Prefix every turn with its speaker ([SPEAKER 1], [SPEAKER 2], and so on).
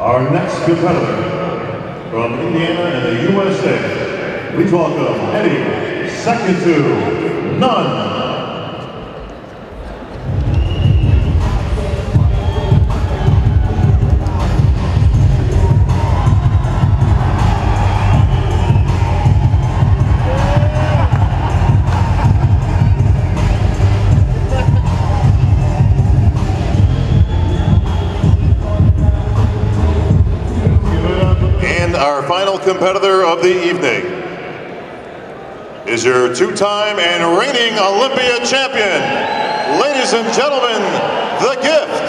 [SPEAKER 1] Our next competitor from Indiana and the USA, please welcome Eddie, second to none. Our final competitor of the evening is your two-time and reigning Olympia champion, ladies and gentlemen, The Gift.